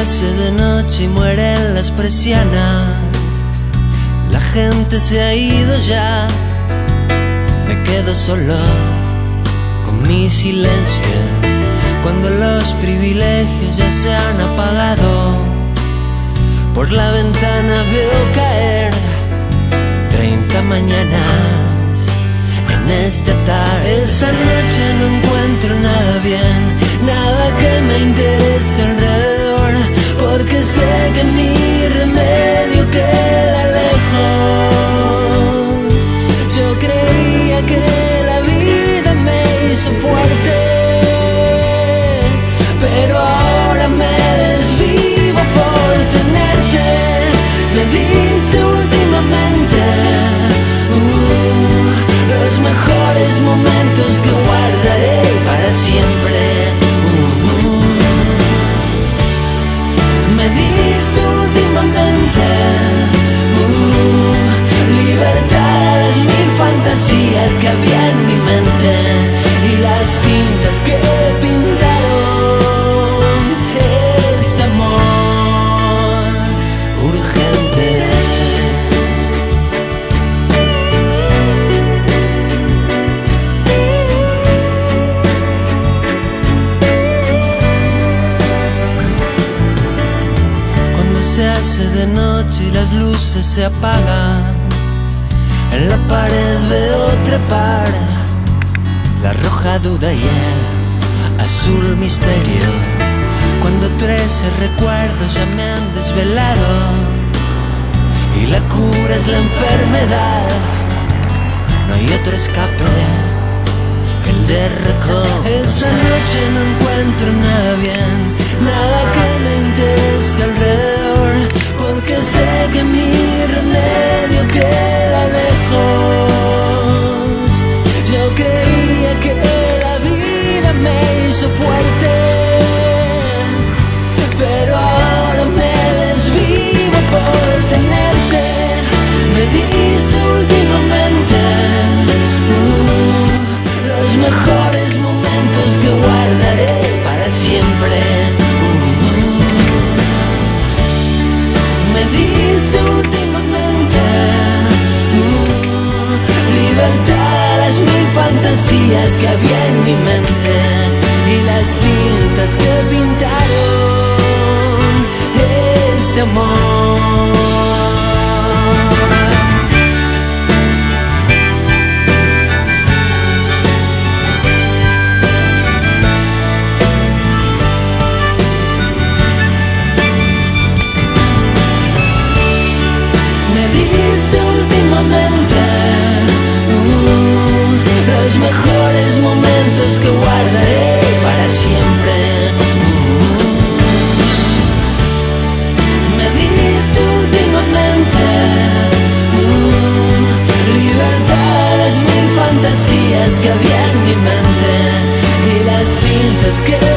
hace de noche y mueren las persianas, la gente se ha ido ya, me quedo solo con mi silencio. Cuando los privilegios ya se han apagado, por la ventana veo caer 30 mañanas en esta tarde. Esta noche no encuentro nada bien, nada que me interese alrededor, porque sé que mi remedio queda lejos. Yo creía que la vida me hizo fuerte, pero ahora me desvivo por tenerte. Me diste últimamente los mejores momentos que guardaré para siempre. Me diste últimamente libertad a las mil fantasías que había en mi mente y las tintas que pintaron este amor urgente. Se hace de noche y las luces se apagan, en la pared veo trepar la roja duda y el azul misterio. Cuando 13 recuerdos ya me han desvelado y la cura es la enfermedad, no hay otro escape que el de reconocer. Esta noche no encuentro nada bien, nada que me interese alrededor, porque sé que mi remedio queda lejos. Yo creía que la vida me hizo fuerte, pero ahora me desvivo por tenerte. Me diste últimamente los mejores momentos que guardaré para siempre. Me diste últimamente libertad a las mil fantasías que había en mi mente y las tintas que pintaron este amor. Últimamente los mejores momentos que guardaré para siempre. Me diste últimamente libertad a las mil fantasías que había en mi mente y las tintas que